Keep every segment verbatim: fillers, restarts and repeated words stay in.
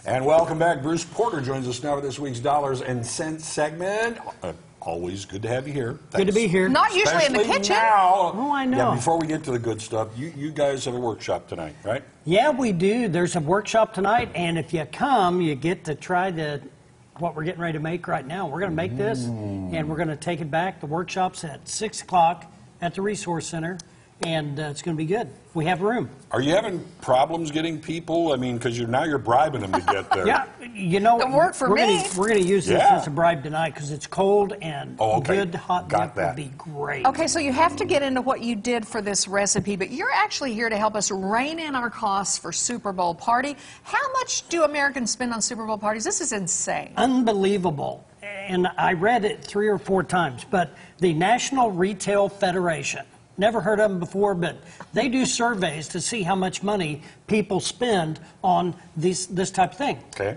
And welcome back. Bruce Porter joins us now for this week's Dollars and Cents segment. Uh, always good to have you here. Thanks. Good to be here. Not usually Especially in the kitchen. Now. Oh, I know. Yeah, before we get to the good stuff, you, you guys have a workshop tonight, right? Yeah, we do. There's a workshop tonight, and if you come, you get to try the what we're getting ready to make right now. We're going to make this, Mm. and we're going to take it back. The workshop's at six o'clock at the Resource Center, and uh, it's going to be good. We have room. Are you having problems getting people? I mean, because you're, now you're bribing them to get there. Yeah, you know, It worked for we're me. Gonna, we're going to use this Yeah. as a bribe tonight because it's cold, and Oh, okay. good hot Got dip that. would be great. Okay, so you have to get into what you did for this recipe, but you're actually here to help us rein in our costs for Super Bowl party. How much do Americans spend on Super Bowl parties? This is insane. Unbelievable. And I read it three or four times, but the National Retail Federation, never heard of them before, but they do surveys to see how much money people spend on these, this type of thing. Okay.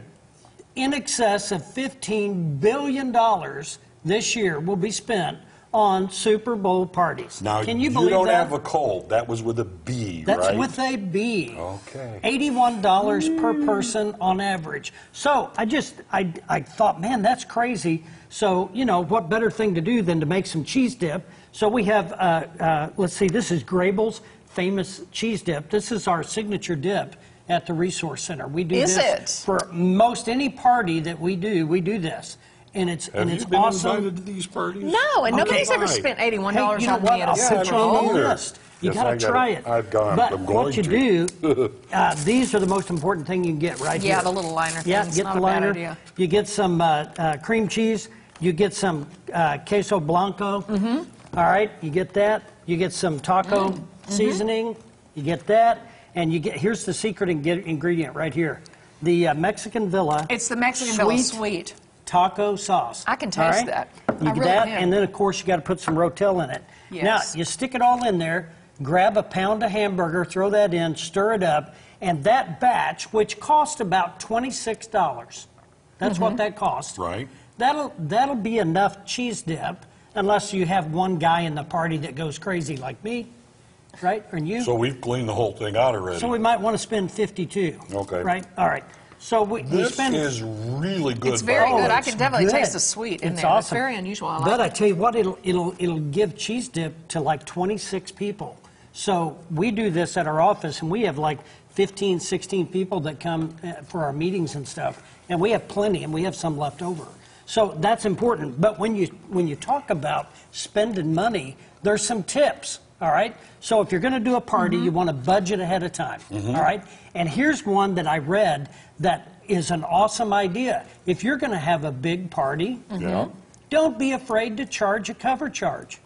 In excess of fifteen billion dollars this year will be spent on Super Bowl parties. Now, Can you, you believe don't that? have a cold. That was with a B, That's right? with a B. Okay. eighty-one dollars per person on average. So I just, I, I thought, man, that's crazy. So, you know, what better thing to do than to make some cheese dip? So we have, uh, uh, let's see, this is Grable's famous cheese dip. This is our signature dip at the Resource Center. We do Is this it? for most any party that we do, we do this. And it's, Have and you it's been awesome. invited to these parties? No, and Okay. nobody's ever Why? spent eighty-one dollars Hey, you know on what? me at I'll a Yeah, Super put you I on Bowl. the know. list. You Yes, got I to gotta- try it. I've gone. But I'm what going you to. do, uh, these are the most important thing you can get right Yeah, here. the little liner Yeah, things, get not the a bad liner. idea. You get some uh, uh, cream cheese. You get some uh, queso blanco. Mm-hmm. All right, you get that. You get some taco Mm. seasoning. You get that, and you get. Here's the secret ing- ingredient right here: the uh, Mexican Villa. It's the Mexican Villa sweet. Taco sauce. I can All taste right? that. You I do really that, can. and then of course you got to put some Rotel in it. Yes. Now you stick it all in there. Grab a pound of hamburger, throw that in, stir it up, and that batch, which cost about twenty-six dollars, that's Mm-hmm. what that costs. Right. That'll that'll be enough cheese dip, unless you have one guy in the party that goes crazy like me, right? Or you. So we've cleaned the whole thing out already. So we might want to spend fifty-two. Okay. Right. All right. So we, we this spend. is really good. It's very by the good. way. I can definitely good. taste the sweet in It's there. It's awesome. very unusual. I like But I it. tell you what, it'll it'll it'll give cheese dip to like twenty-six people. So we do this at our office, and we have like fifteen, sixteen people that come uh, for our meetings and stuff, and we have plenty, and we have some left over. So that's important. But when you when you talk about spending money, there's some tips. All right. So if you're going to do a party, Mm-hmm. you want to budget ahead of time. All right. And here's one that I read that is an awesome idea. If you're going to have a big party, Yeah. don't be afraid to charge a cover charge.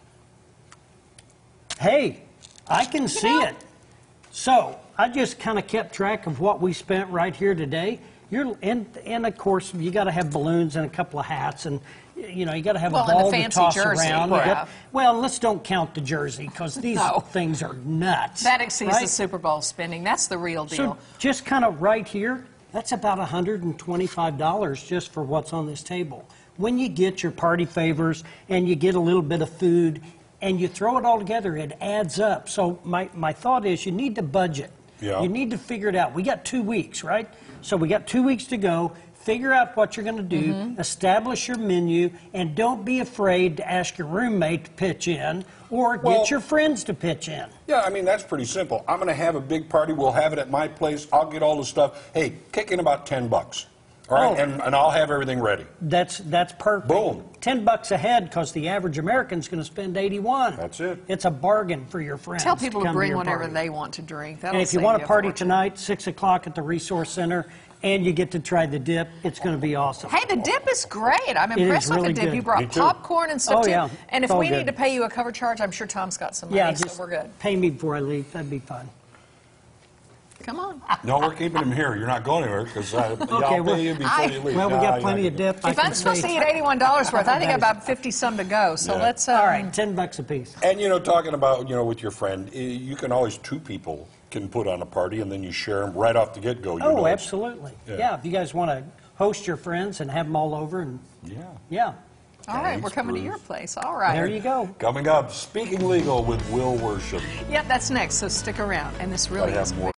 Hey, I can see it. So I just kind of kept track of what we spent right here today. You're, and, and of course, you got to have balloons and a couple of hats, and you know you got to have Well, a and the ball to fancy toss jersey, around. You yeah. got- well, let's don't count the jersey because these No. things are nuts. That exceeds right? the Super Bowl spending. That's the real deal. So just kind of right here, that's about one hundred twenty-five dollars just for what's on this table. When you get your party favors and you get a little bit of food and you throw it all together, it adds up. So my, my thought is you need to budget. Yeah. You need to figure it out. We got two weeks, right? So we got two weeks to go. Figure out what you're going to do, Mm-hmm. establish your menu, and don't be afraid to ask your roommate to pitch in or Well- get your friends to pitch in. Yeah, I mean, that's pretty simple. I'm going to have a big party. We'll have it at my place. I'll get all the stuff. Hey, kick in about ten bucks. All right, Oh. and, and I'll have everything ready. That's that's perfect. Boom. Ten bucks a head because the average American's going to spend eighty-one. That's it. It's a bargain for your friends. Tell people to come bring your whatever party. they want to drink. That'll And if you save want a a party fortune. tonight, six o'clock at the Resource Center, and you get to try the dip, it's going to be awesome. Hey, the dip is great. I'm is impressed with really the dip. good. You brought Me too. popcorn and stuff Oh, too. yeah. And if It's all we good. need to pay you a cover charge, I'm sure Tom's got some money, yeah, so just we're good. pay me before I leave. That'd be fun. Come on. No, we're keeping him here. You're not going anywhere because uh, Okay, I'll well, pay you before I- you leave. Well, we No, got you're plenty not of gonna- dip. I If I'm can supposed say. to eat eighty-one dollars worth, I think about fifty some to go. So Yeah. let's. Um, All right, ten bucks a piece. And, you know, talking about, you know, with your friend, eh, you can always, two people can put on a party and then you share them right off the get-go. You Oh, know, it's- absolutely. Yeah. Yeah. if you guys want to host your friends and have them all over, and Yeah. yeah, All right, we're Thanks, coming to Bruce. your place. All right. there you go. Coming up, Speaking Legal with Will Worship. Yep, that's next. So stick around. And this I really have is. more.